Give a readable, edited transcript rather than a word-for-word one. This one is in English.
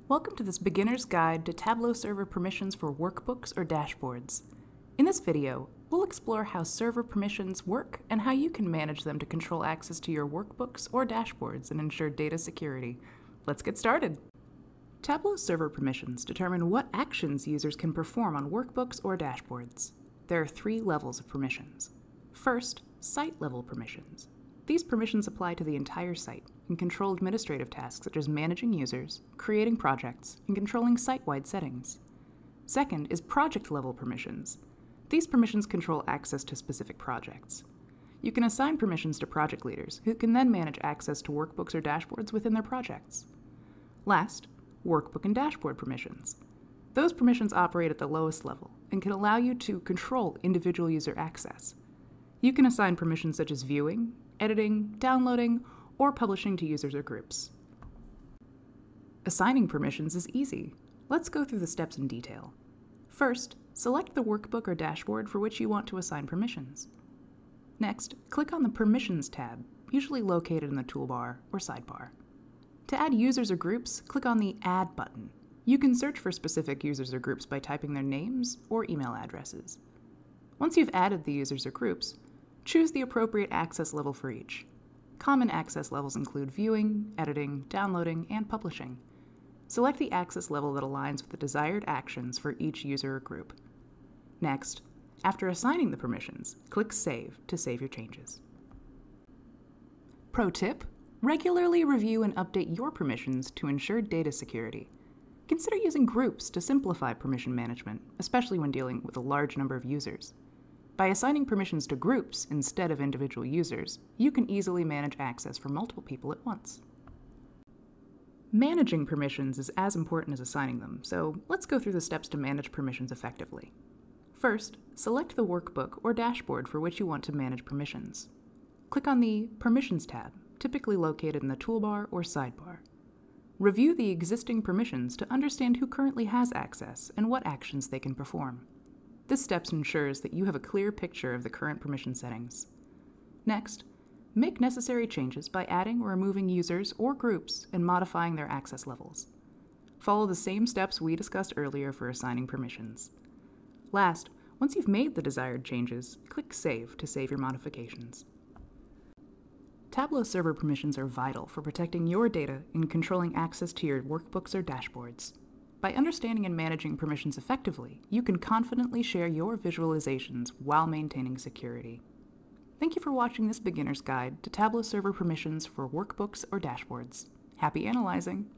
Welcome to this beginner's guide to Tableau Server permissions for workbooks or dashboards. In this video, we'll explore how server permissions work and how you can manage them to control access to your workbooks or dashboards and ensure data security. Let's get started. Tableau Server permissions determine what actions users can perform on workbooks or dashboards. There are 3 levels of permissions. First, site-level permissions. These permissions apply to the entire site and control administrative tasks such as managing users, creating projects, and controlling site-wide settings. Second is project-level permissions. These permissions control access to specific projects. You can assign permissions to project leaders, who can then manage access to workbooks or dashboards within their projects. Last, workbook and dashboard permissions. Those permissions operate at the lowest level and can allow you to control individual user access. You can assign permissions such as viewing, editing, downloading, or publishing to users or groups. Assigning permissions is easy. Let's go through the steps in detail. First, select the workbook or dashboard for which you want to assign permissions. Next, click on the Permissions tab, usually located in the toolbar or sidebar. To add users or groups, click on the Add button. You can search for specific users or groups by typing their names or email addresses. Once you've added the users or groups, choose the appropriate access level for each. Common access levels include viewing, editing, downloading, and publishing. Select the access level that aligns with the desired actions for each user or group. Next, after assigning the permissions, click Save to save your changes. Pro tip: regularly review and update your permissions to ensure data security. Consider using groups to simplify permission management, especially when dealing with a large number of users. By assigning permissions to groups instead of individual users, you can easily manage access for multiple people at once. Managing permissions is as important as assigning them, so let's go through the steps to manage permissions effectively. First, select the workbook or dashboard for which you want to manage permissions. Click on the Permissions tab, typically located in the toolbar or sidebar. Review the existing permissions to understand who currently has access and what actions they can perform. This step ensures that you have a clear picture of the current permission settings. Next, make necessary changes by adding or removing users or groups and modifying their access levels. Follow the same steps we discussed earlier for assigning permissions. Last, once you've made the desired changes, click Save to save your modifications. Tableau Server permissions are vital for protecting your data and controlling access to your workbooks or dashboards. By understanding and managing permissions effectively, you can confidently share your visualizations while maintaining security. Thank you for watching this beginner's guide to Tableau Server permissions for workbooks or dashboards. Happy analyzing!